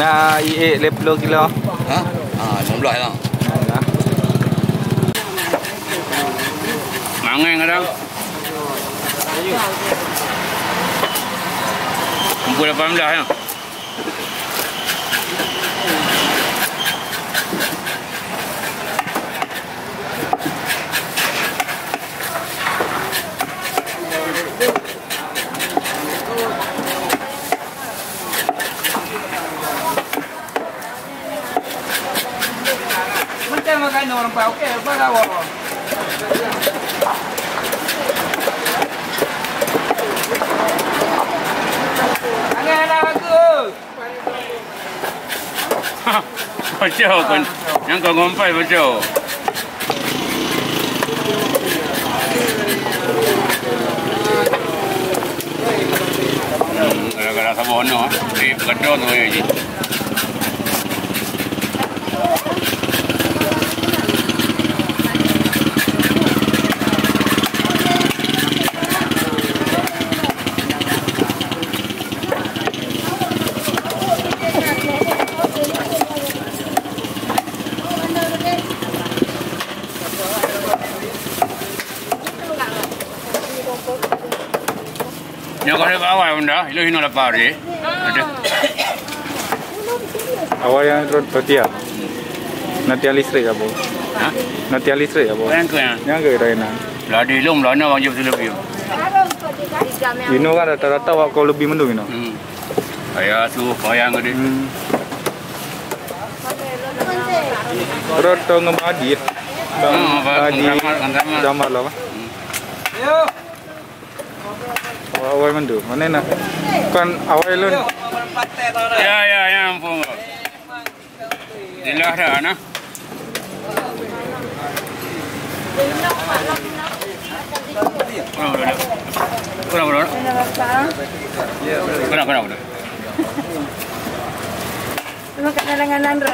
Ya, IE 50 kilo. Ha? 15 lah. Ya. Mangang kadang. Kumpul 18 ya. Macam makan orang pa okey, apa kau? Anak aku. Bocor kan. Yang kau ngompai bocor. Kalau sabun no, di kedon tu je. Yang kau dapat awal benda, itu hina lapar je. Ada. Awal yang roti ya. Nanti listrik apa? Ha? Nanti listrik apa? Yang kau yang. Yang ke Raina? Lah di lom lah nak wajib lebih. Ino kan rata-rata kau lebih mendung ino. Ayah tu bayang dia. Roto ngemadi. Bagi gambar lah. Yo. Awal mendung. Mana nak? Kan awal lun. Ya ampun. Dilah dah nah. Kurang. Lu kat dalangan Andra.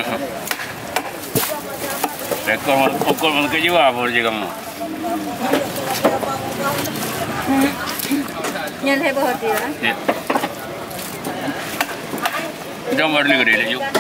Rekor pokok mana kejiwa apa je kamu? Nhân hay bao nhiêu á? Ya. Jangan balik ke dia. Yuk,